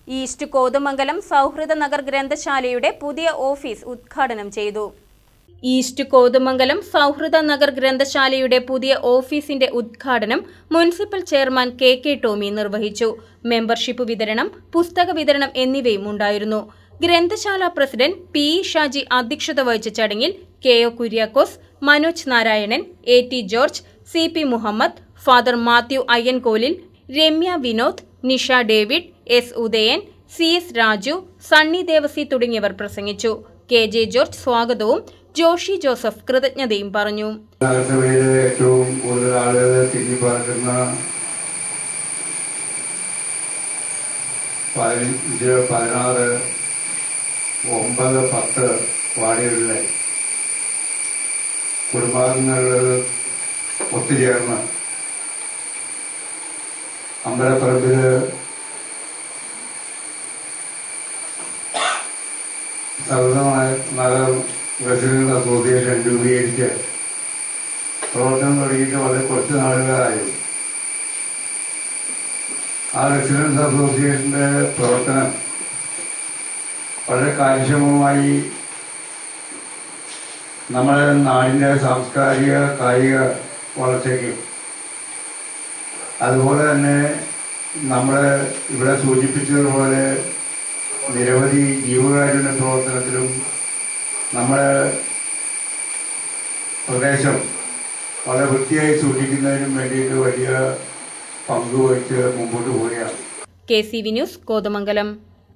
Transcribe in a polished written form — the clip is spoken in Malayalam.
ഈസ്റ്റ് കോതമംഗലം സൗഹൃദ നഗർ ഗ്രന്ഥശാലയുടെ പുതിയ ഓഫീസ് ഉദ്ഘാടനം ചെയ്തു. ഈസ്റ്റ് കോതമംഗലം സൗഹൃദ നഗർ ഗ്രന്ഥശാലയുടെ പുതിയ ഓഫീസിന്റെ ഉദ്ഘാടനം മുനിസിപ്പൽ ചെയർമാൻ കെ ടോമി നിർവഹിച്ചു. മെമ്പർഷിപ്പ് വിതരണം, പുസ്തക വിതരണം എന്നിവയും ഉണ്ടായിരുന്നു. ഗ്രന്ഥശാല പ്രസിഡന്റ് പി ഷാജി അധ്യക്ഷത വഹിച്ച ചടങ്ങിൽ K O. Kuriakose, Manoj Narayanan, A T. George, C P. Muhammad, Father Mathew Ayyankolil, Ramya Vinod, Nisha David, S. Udayan, C S. Raju, Sunny Devasi തുടങ്ങിയവർ പ്രസംഗിച്ചു. കെ.ജെ. ജോർജ് സ്വാഗതവും ജോഷി ജോസഫ് കൃതജ്ഞതയും പറഞ്ഞു. ഏറ്റവും കൂടുതൽ ആളുകൾ തിരിഞ്ഞുപാർക്കുന്ന 15, 16, 9, 10 വാർഡുകളിലെ കുടുംബാംഗങ്ങൾ ഒത്തുചേർന്ന് അമ്പലപ്പറമ്പില് സൗഹൃദമായ നഗർ റെസിഡൻസ് അസോസിയേഷൻ രൂപീകരിച്ച് പ്രവർത്തനം തുടങ്ങിയിട്ട് വളരെ കുറച്ച് നാളുകളായി. ആ റെസിഡൻസ് അസോസിയേഷന്റെ പ്രവർത്തനം വളരെ കാര്യക്ഷമമായി നമ്മുടെ നാടിൻ്റെ സാംസ്കാരിക കായിക വളർച്ചയ്ക്കും അതുപോലെ തന്നെ നമ്മൾ ഇവിടെ സൂചിപ്പിച്ചതുപോലെ നിരവധി ജീവകാരുണ്യ പ്രവർത്തനത്തിലും നമ്മുടെ പ്രദേശം വളരെ വൃത്തിയായി സൂക്ഷിക്കുന്നതിനും വേണ്ടിയിട്ട് വലിയ പങ്കുവഹിച്ച് മുമ്പോട്ട് പോവുകയാണ്. KCV news Kothamangalam.